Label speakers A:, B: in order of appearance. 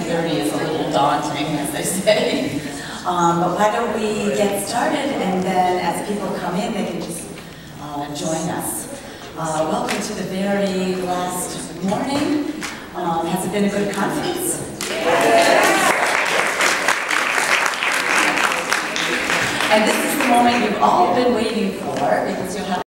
A: 9:30 is a little daunting, as they say. But why don't we get started, and then as people come in, they can just join us. Welcome to the very last morning. Has it been a good conference? And this is the moment you've all been waiting for, because you'll have